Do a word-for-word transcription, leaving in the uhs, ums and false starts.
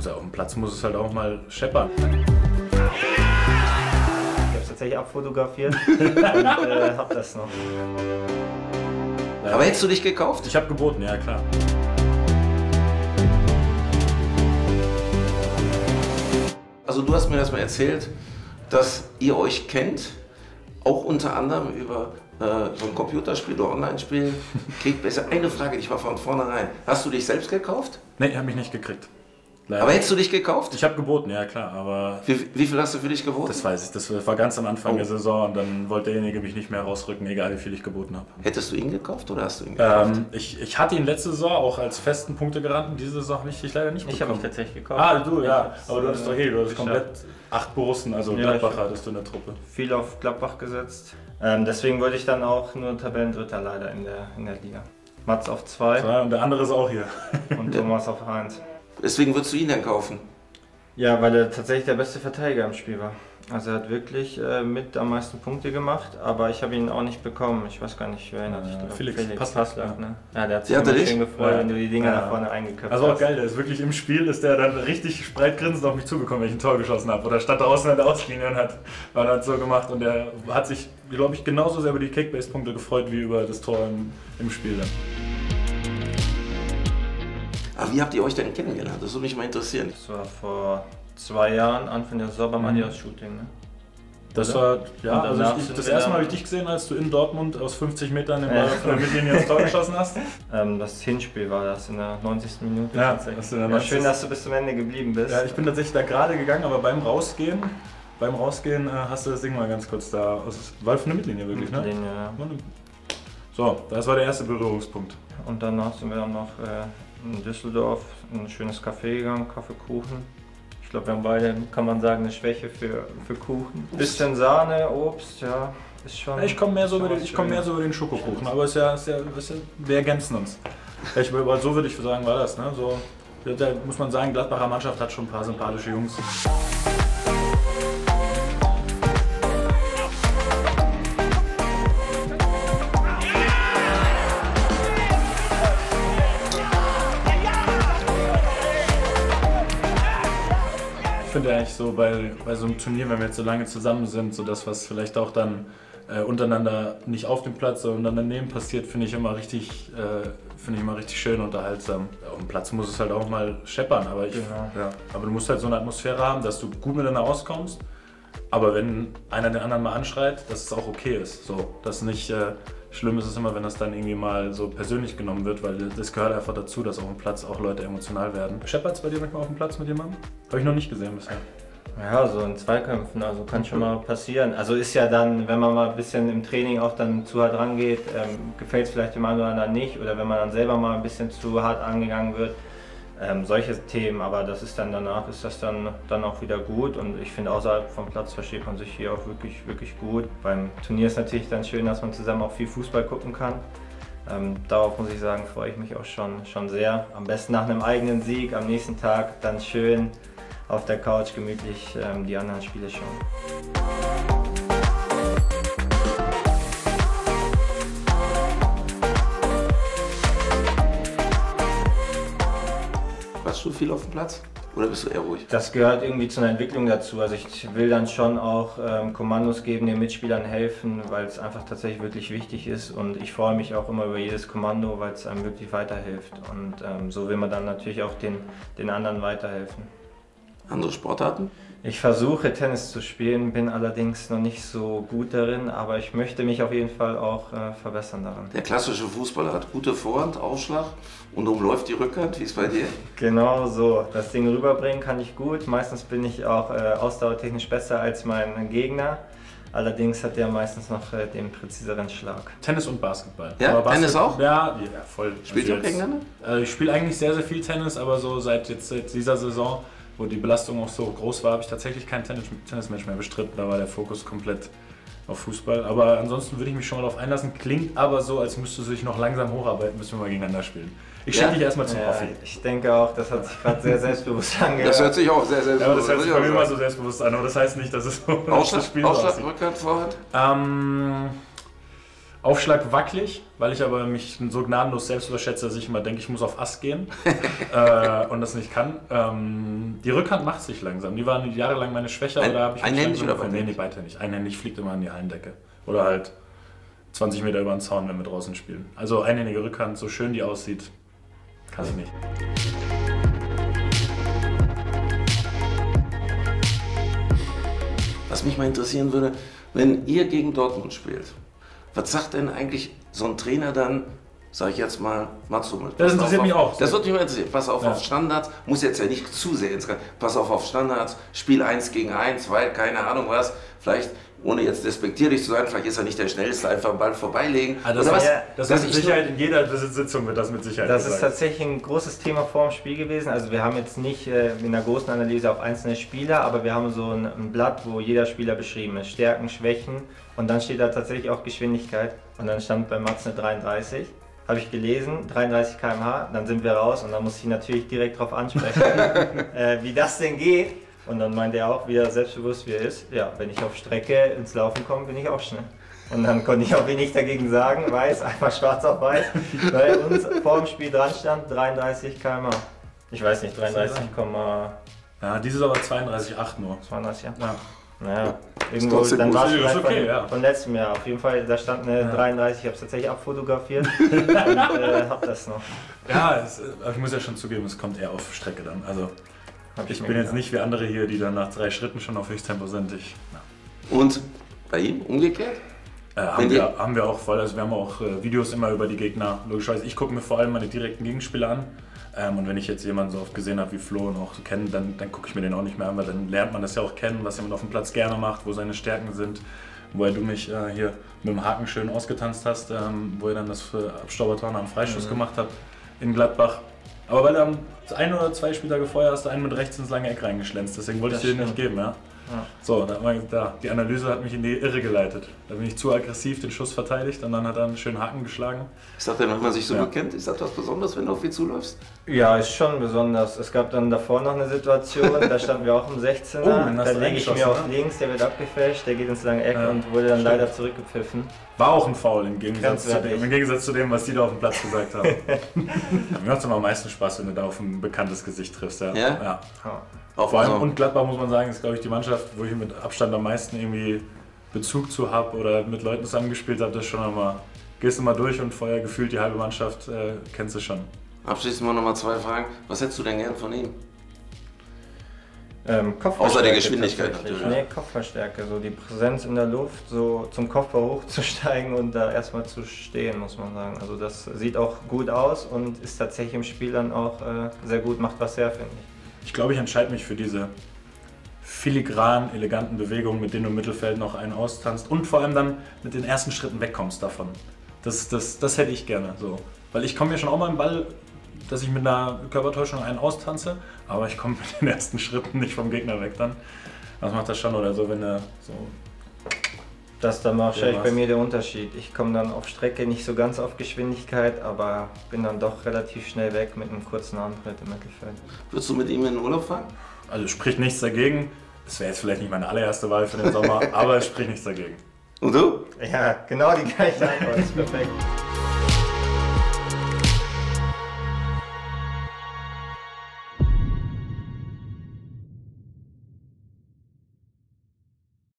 muss ja auf dem Platz muss es halt auch mal scheppern. Ich habe es tatsächlich abfotografiert und äh, hab das noch. Aber hättest du dich gekauft? Ich habe geboten, ja klar. Also du hast mir das mal erzählt, dass ihr euch kennt, auch unter anderem über äh, so ein Computerspiel oder Online-Spiel. Kickbase. Eine Frage, ich war von vornherein. Hast du dich selbst gekauft? Nee, ich habe mich nicht gekriegt. Leider. Aber hättest du dich gekauft? Ich habe geboten, ja klar, aber... Wie, wie viel hast du für dich geboten? Das weiß ich, das war ganz am Anfang Oh. der Saison und dann wollte derjenige mich nicht mehr rausrücken, egal wie viel ich geboten habe. Hättest du ihn gekauft oder hast du ihn gekauft? Ähm, ich, ich hatte ihn letzte Saison auch als festen Punktegaranten, diese Saison habe ich dich leider nicht Ich habe bekommen. mich tatsächlich gekauft. Ah, du, Ich ja, hab's, aber du hattest doch eh, du hattest geschafft. komplett acht Borussen, also Ja, Gladbach ich- hattest du in der Truppe. Viel auf Gladbach gesetzt. Ähm, deswegen wurde ich dann auch nur Tabellendritter leider in der, in der Liga. Mats auf zwei Ja, und der andere ist auch hier. und Thomas auf eins. Deswegen würdest du ihn dann kaufen? Ja, weil er tatsächlich der beste Verteidiger im Spiel war. Also er hat wirklich äh, mit am meisten Punkte gemacht, aber ich habe ihn auch nicht bekommen. Ich weiß gar nicht, wer erinnert sich Äh, daran? Felix Felix Passlack, Passlack, ja. ne? Ja, der hat sich Ja, immer der schön dich? gefreut, Ja. wenn du die Dinger Ja. nach vorne eingeköpft Also auch hast. geil, der ist wirklich im Spiel, ist der dann richtig spreitgrinsend auf mich zugekommen, wenn ich ein Tor geschossen habe. Oder stand draußen an der Auslinie und hat, war das so gemacht und der hat sich, glaube ich, genauso sehr über die Kickbase-Punkte gefreut wie über das Tor im, im Spiel dann. Aber wie habt ihr euch denn kennengelernt? Das würde mich mal interessieren. Das war vor zwei Jahren, Anfang der Saison beim Mhm. Adidas-Shooting, ne? Das Oder? war, ja, Und also danach ich, ich, sind das wir erste Mal dann- habe ich dich gesehen, als du in Dortmund aus fünfzig Metern den Ja. Ball von der Mittellinie ins Tor geschossen hast. Ähm, das Hinspiel war das in der neunzigsten Minute. Ja, tatsächlich. das in der Ja, neunzigsten schön, dass du bis zum Ende geblieben bist. Ja, ich bin tatsächlich da gerade gegangen, aber beim Rausgehen, beim Rausgehen äh, hast du das Ding mal ganz kurz da, aus, war von der Mittellinie wirklich, ne? Mittellinie, ja. So, das war der erste Berührungspunkt. Und danach sind wir dann noch äh, in Düsseldorf in ein schönes Café gegangen, Kaffeekuchen. Ich glaube, wir haben beide, kann man sagen, eine Schwäche für, für Kuchen. Bisschen Sahne, Obst, ja, ist schon... Ich komme mehr, so über schon den- was ich komm mehr Schönes. so über den Schokokuchen, aber ist ja, ist ja, ist ja, wir ergänzen uns. Ich, aber so würde ich sagen, war das. Ne? So, da muss man sagen, Gladbacher Mannschaft hat schon ein paar sympathische Jungs. Ich finde eigentlich so bei, bei so einem Turnier, wenn wir jetzt so lange zusammen sind, so das, was vielleicht auch dann äh, untereinander nicht auf dem Platz, sondern daneben passiert, finde ich immer richtig, äh, finde ich immer richtig schön und unterhaltsam. Auf dem Platz muss es halt auch mal scheppern, aber ich, Genau. ja, aber du musst halt so eine Atmosphäre haben, dass du gut miteinander auskommst. Aber wenn einer den anderen mal anschreit, dass es auch okay ist. So, dass nicht äh, schlimm ist es immer, wenn das dann irgendwie mal so persönlich genommen wird, weil das gehört einfach dazu, dass auf dem Platz auch Leute emotional werden. Scheppert's bei dir manchmal auf dem Platz mit jemandem? Habe ich noch nicht gesehen bisher. Ja, so in Zweikämpfen, also kann schon mal passieren. Also ist ja dann, wenn man mal ein bisschen im Training auch dann zu hart rangeht, ähm, gefällt es vielleicht dem einen oder anderen nicht. Oder wenn man dann selber mal ein bisschen zu hart angegangen wird. Ähm, solche Themen, aber das ist dann danach, ist das dann, dann auch wieder gut und ich finde außerhalb vom Platz versteht man sich hier auch wirklich, wirklich gut. Beim Turnier ist natürlich dann schön, dass man zusammen auch viel Fußball gucken kann. Ähm, darauf muss ich sagen, freue ich mich auch schon, schon sehr. Am besten nach einem eigenen Sieg, am nächsten Tag dann schön auf der Couch gemütlich ähm, die anderen Spiele schauen. Warst du viel auf dem Platz? Oder bist du eher ruhig? Das gehört irgendwie zu einer Entwicklung dazu. Also ich will dann schon auch ähm, Kommandos geben, den Mitspielern helfen, weil es einfach tatsächlich wirklich wichtig ist. Und ich freue mich auch immer über jedes Kommando, weil es einem wirklich weiterhilft. Und ähm, so will man dann natürlich auch den, den anderen weiterhelfen. Andere Sportarten? Ich versuche Tennis zu spielen, bin allerdings noch nicht so gut darin, aber ich möchte mich auf jeden Fall auch äh, verbessern daran. Der klassische Fußballer hat gute Vorhand, Aufschlag und umläuft die Rückhand. Wie ist bei dir? Genau so, das Ding rüberbringen kann ich gut. Meistens bin ich auch äh, ausdauertechnisch besser als mein Gegner. Allerdings hat der meistens noch äh, den präziseren Schlag. Tennis und Basketball. Ja, aber Tennis Basket- auch? Ja, ja, voll. Spielt ihr auch jetzt- gegeneinander? Äh, ich spiele eigentlich sehr, sehr viel Tennis, aber so seit jetzt seit dieser Saison, wo die Belastung auch so groß war, habe ich tatsächlich kein Tennis, Tennismatch mehr bestritten. Da war der Fokus komplett auf Fußball. Aber ansonsten würde ich mich schon mal darauf einlassen. Klingt aber so, als müsste sich noch langsam hocharbeiten, bis wir mal gegeneinander spielen. Ich schicke Ja? dich erstmal zum Ja, Offi. ich denke auch, das hat sich gerade sehr selbstbewusst angehört. Das hört sich auch sehr, sehr Ja, aber das hört sich bei mir immer an. so selbstbewusst an, aber das heißt nicht, dass es so Aufschlag, das Spiel so Aufschlag aussieht. Rückhand, Vorhand? Ähm, Aufschlag wackelig, weil ich aber mich so gnadenlos selbst überschätze, dass ich immer denke, ich muss auf Ast gehen äh, und das nicht kann. Ähm, die Rückhand macht sich langsam. Die waren jahrelang meine Schwäche, aber Ein, da habe ich mich einhändig langsam oder nee, nee, beidhändig. Einhändig fliegt immer an die Hallendecke. Oder halt zwanzig Meter über den Zaun, wenn wir draußen spielen. Also einhändige Rückhand, so schön die aussieht, kann ich nicht. Was mich mal interessieren würde, wenn ihr gegen Dortmund spielt, was sagt denn eigentlich so ein Trainer dann, sag ich jetzt mal, Mats Hummels? Das interessiert mich auch. Das wird mich mal interessieren. Pass auf ja. auf Standards, muss jetzt ja nicht zu sehr ins Pass auf auf Standards, Spiel eins gegen eins, weil keine Ahnung was, vielleicht, ohne jetzt despektierlich zu sein, vielleicht ist er nicht der Schnellste, einfach den Ball vorbeilegen. Also das Oder was? Ja, das Dass ist mit ich Sicherheit, in jeder Sitzung wird das mit Sicherheit Das gesagt. ist tatsächlich ein großes Thema vor dem Spiel gewesen. Also wir haben jetzt nicht äh, in der großen Analyse auf einzelne Spieler, aber wir haben so ein, ein Blatt, wo jeder Spieler beschrieben ist. Stärken, Schwächen und dann steht da tatsächlich auch Geschwindigkeit. Und dann stand bei Mats eine dreiunddreißig. Habe ich gelesen, dreiunddreißig Kilometer pro Stunde, dann sind wir raus und dann muss ich natürlich direkt darauf ansprechen, äh, wie das denn geht. Und dann meinte er auch, wie er selbstbewusst wie er ist, ja, wenn ich auf Strecke ins Laufen komme, bin ich auch schnell. Und dann konnte ich auch wenig dagegen sagen, weiß, einfach schwarz auf weiß, weil uns vor dem Spiel dran stand, dreiunddreißig Kilometer pro Stunde. Ich weiß nicht, dreiunddreißig Komma Ja, dieses aber zweiunddreißig Komma acht nur. zweiunddreißig, ja. Ja. Naja, irgendwo, trotzdem dann gut. war es Ist vielleicht okay, von, ja. von letztem Jahr. Auf jeden Fall, da stand eine Ja. dreiunddreißig, ich habe es tatsächlich abfotografiert und äh, hab das noch. Ja, es, aber ich muss ja schon zugeben, es kommt eher auf Strecke dann. Also Hab ich mir bin jetzt gedacht. nicht wie andere hier, die dann nach drei Schritten schon auf Höchsttempo sind. Ich, ja. Und bei ihm umgekehrt? äh, haben, Wenn wir, haben wir auch voll, also wir haben auch äh, Videos immer über die Gegner. Logischerweise, ich gucke mir vor allem meine direkten Gegenspieler an. Ähm, und wenn ich jetzt jemanden so oft gesehen habe wie Flo und auch so kennen, dann, dann gucke ich mir den auch nicht mehr an, weil dann lernt man das ja auch kennen, was jemand auf dem Platz gerne macht, wo seine Stärken sind. Woher du mich äh, hier mit dem Haken schön ausgetanzt hast, ähm, wo ihr dann das äh, Abstaubertor nach dem Freistoß Mhm. gemacht habt in Gladbach. Aber weil du am ein oder zwei Spieltage vorher hast du einen mit rechts ins lange Eck reingeschlänzt, deswegen wollte ich Das dir den nicht stimmt. geben. Ja? Ja. So, da, da, die Analyse hat mich in die Irre geleitet. Da bin ich zu aggressiv den Schuss verteidigt und dann hat er einen schönen Haken geschlagen. Ich sag dir, wenn man sich so Ja. gut kennt, ist das was Besonderes, wenn du auf ihn zuläufst? Ja, ist schon besonders. Es gab dann davor noch eine Situation, da standen wir auch im sechzehner. Oh, den hast da du lege ich reingeschossen, mir auf ne? links, der wird abgefälscht, der geht ins lange Eck Ja, und wurde dann stimmt. leider zurückgepfiffen. War auch ein Foul im Gegensatz, zu Grenzwertig. dem, im Gegensatz zu dem, was die da auf dem Platz gesagt haben. Ja, mir macht es immer am meisten Spaß, wenn du da auf ein bekanntes Gesicht triffst. Ja? Ja? Ja. Ja. Auch Vor allem, also, und Gladbach muss man sagen, ist glaube ich die Mannschaft, wo ich mit Abstand am meisten irgendwie Bezug zu habe oder mit Leuten zusammengespielt habe. Das ist schon einmal, gehst du mal durch und vorher gefühlt die halbe Mannschaft äh, kennst du schon. abschließend mal nochmal zwei Fragen. Was hättest du denn gern von ihm? Ähm, Kopfballstärke Außer der Geschwindigkeit tatsächlich. natürlich, Nee, Kopfballstärke, so die Präsenz in der Luft, so zum Kopfball hochzusteigen und da erstmal zu stehen, muss man sagen. Also das sieht auch gut aus und ist tatsächlich im Spiel dann auch äh, sehr gut, macht was her, finde ich. Ich glaube, ich entscheide mich für diese filigran, eleganten Bewegungen, mit denen du im Mittelfeld noch einen austanzt und vor allem dann mit den ersten Schritten wegkommst davon. Das, das, das hätte ich gerne so. Weil ich komme mir schon auch mal im Ball, dass ich mit einer Körpertäuschung einen austanze, aber ich komme mit den ersten Schritten nicht vom Gegner weg dann. Was macht das schon oder so, wenn er so... Das ist dann wahrscheinlich Ja, bei was? mir der Unterschied. Ich komme dann auf Strecke nicht so ganz auf Geschwindigkeit, aber bin dann doch relativ schnell weg mit einem kurzen Antritt im Mittelfeld. Würdest du mit ihm in den Urlaub fahren? Also spricht nichts dagegen. Das wäre jetzt vielleicht nicht meine allererste Wahl für den Sommer, aber es spricht nichts dagegen. Und du? Ja, genau die gleiche Antwort, ist perfekt.